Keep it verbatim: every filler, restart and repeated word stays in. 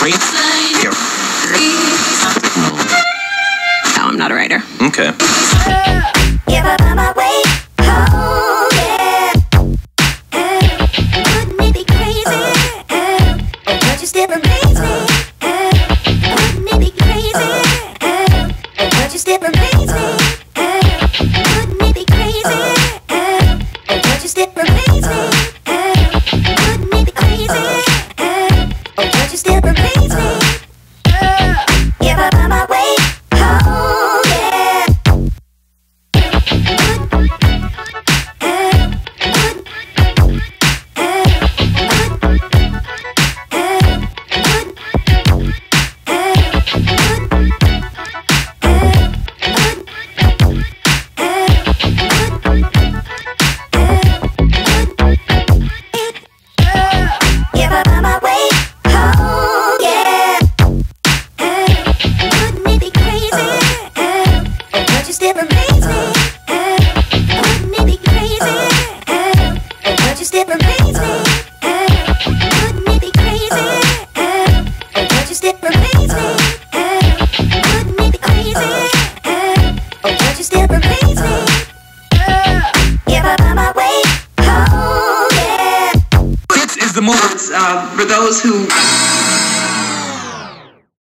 No, I'm not a writer. Okay. If I find my way home, yeah. Wouldn't it be crazy? Oh, but you still amaze me. Wouldn't it be crazy? Oh, but you still amaze me. Wouldn't it be crazy? Oh, but you still amaze me. Wouldn't it be crazy? Oh, but you still amaze me. If I find my way home, yeah. Uh, for those who